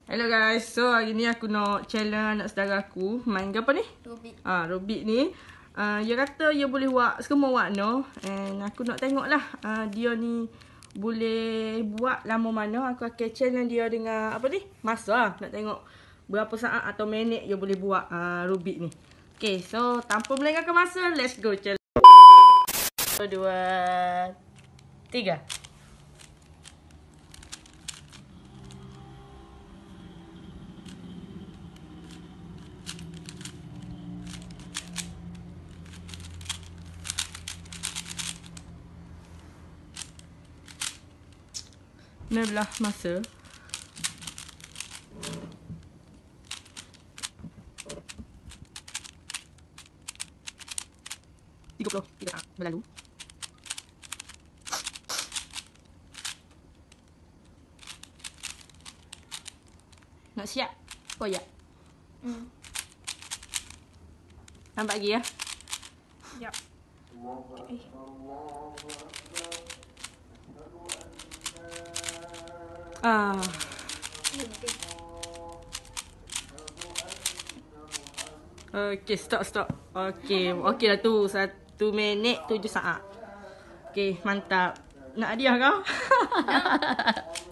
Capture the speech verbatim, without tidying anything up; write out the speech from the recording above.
Hello guys, so hari ni aku nak challenge anak saudara aku main apa ni? Rubik. Ah, Rubik ni. Uh, dia kata dia boleh buat semua warna. And aku nak tengok lah uh, dia ni boleh buat lama mana. Aku akan challenge dia dengan apa ni? Masa lah. Nak tengok berapa saat atau minit dia boleh buat uh, Rubik ni. Okay, so tanpa melengahkan masa, let's go challenge. Satu, dua, tiga. Ni belah masa. tiga puluh tiga saat berlalu. Nak siap? Koyak. Hmm. Nampak lagi ya? Yap. Eh. Ah. Okey, stop stop. Okey, okey dah tu. Satu minit tujuh saat. Okey, mantap. Nak hadiah kau?